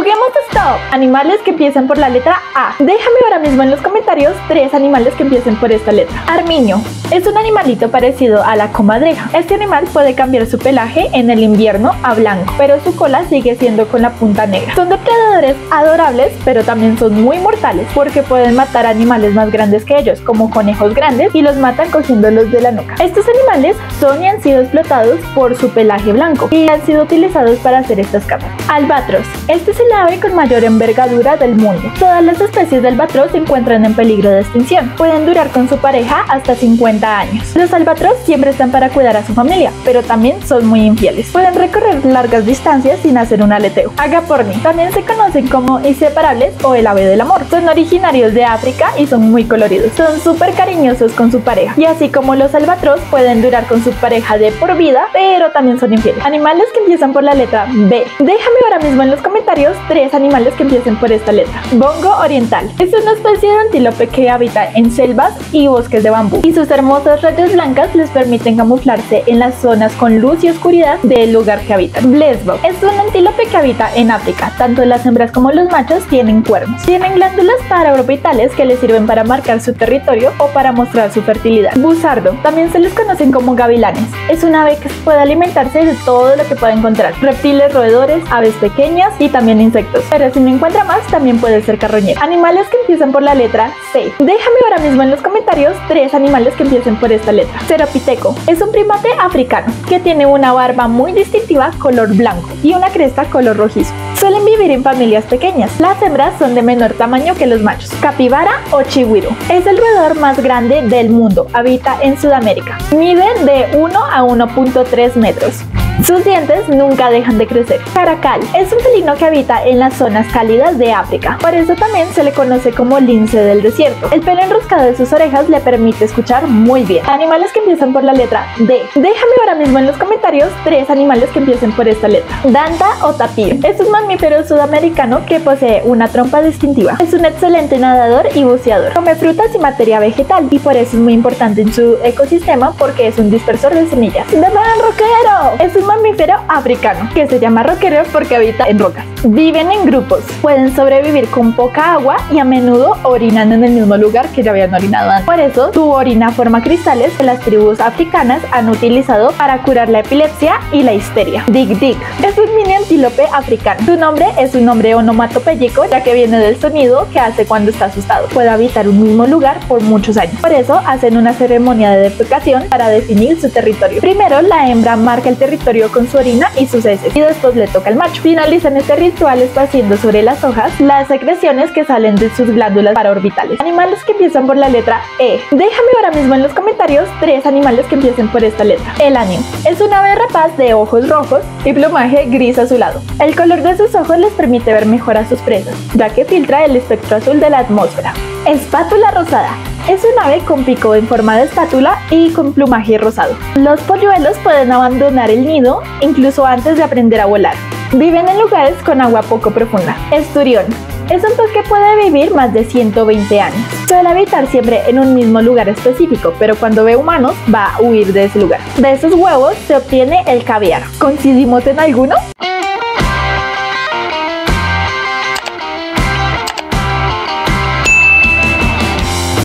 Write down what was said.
Juguemos Stop. Animales que empiezan por la letra A. Déjame ahora mismo en los comentarios 3 animales que empiecen por esta letra. Armiño. Es un animalito parecido a la comadreja. Este animal puede cambiar su pelaje en el invierno a blanco, pero su cola sigue siendo con la punta negra. Son depredadores adorables, pero también son muy mortales porque pueden matar animales más grandes que ellos, como conejos grandes, y los matan cogiéndolos de la nuca. Estos animales son y han sido explotados por su pelaje blanco y han sido utilizados para hacer estas capas. Albatros. Este es el ave con mayor envergadura del mundo. Todas las especies de albatros se encuentran en peligro de extinción. Pueden durar con su pareja hasta 50 años. Los albatros siempre están para cuidar a su familia, pero también son muy infieles. Pueden recorrer largas distancias sin hacer un aleteo. Agaporni. También se conocen como inseparables o el ave del amor. Son originarios de África y son muy coloridos. Son súper cariñosos con su pareja. Y así como los albatros pueden durar con su pareja de por vida, pero también son infieles. Animales que empiezan por la letra B. Déjame ahora mismo en los comentarios 3 animales que empiecen por esta letra. Bongo oriental. Es una especie de antílope que habita en selvas y bosques de bambú, y sus hermosas rayas blancas les permiten camuflarse en las zonas con luz y oscuridad del lugar que habitan. Blesbok. Es un antílope que habita en África. Tanto las hembras como los machos tienen cuernos. Tienen glándulas paraorbitales que les sirven para marcar su territorio o para mostrar su fertilidad. Busardo. También se les conocen como gavilanes. Es un ave que puede alimentarse de todo lo que pueda encontrar: reptiles, roedores, aves pequeñas y también insectos. Pero si no encuentra más, también puede ser carroñero. Animales que empiezan por la letra C. Déjame ahora mismo en los comentarios 3 animales que empiecen por esta letra. Ceropiteco. Es un primate africano que tiene una barba muy distintiva color blanco y una cresta color rojizo. Suelen vivir en familias pequeñas. Las hembras son de menor tamaño que los machos. Capibara o chihuiro. Es el roedor más grande del mundo. Habita en Sudamérica. Mide de 1 a 1.3 metros. Sus dientes nunca dejan de crecer. Caracal. Es un felino que habita en las zonas cálidas de África. Por eso también se le conoce como lince del desierto. El pelo enroscado de sus orejas le permite escuchar muy bien. Animales que empiezan por la letra D. Déjame ahora mismo en los comentarios 3 animales que empiecen por esta letra. Danta o tapir. Es un mamífero sudamericano que posee una trompa distintiva. Es un excelente nadador y buceador. Come frutas y materia vegetal, y por eso es muy importante en su ecosistema porque es un dispersor de semillas. ¡Bebán roquero! Es un mamífero africano que se llama roquero porque habita en rocas. Viven en grupos, pueden sobrevivir con poca agua y a menudo orinan en el mismo lugar que ya habían orinado antes. Por eso su orina forma cristales que las tribus africanas han utilizado para curar la epilepsia y la histeria. Dig Dig es un mini antílope africano. Su nombre es un nombre onomatopéyico, ya que viene del sonido que hace cuando está asustado. Puede habitar un mismo lugar por muchos años. Por eso hacen una ceremonia de defecación para definir su territorio. Primero la hembra marca el territorio con su orina y sus heces, y después le toca al macho. Finalizan este ritual esparciendo sobre las hojas las secreciones que salen de sus glándulas paraorbitales. Animales que empiezan por la letra E. Déjame ahora mismo en los comentarios 3 animales que empiecen por esta letra. El año. Es un ave rapaz de ojos rojos y plumaje gris azulado. El color de sus ojos les permite ver mejor a sus presas, ya que filtra el espectro azul de la atmósfera. Espátula rosada. Es un ave con pico en forma de espátula y con plumaje rosado. Los polluelos pueden abandonar el nido incluso antes de aprender a volar. Viven en lugares con agua poco profunda. Esturión. Es un pez que puede vivir más de 120 años. Suele habitar siempre en un mismo lugar específico, pero cuando ve humanos va a huir de ese lugar. De esos huevos se obtiene el caviar. ¿Coincidimos en alguno?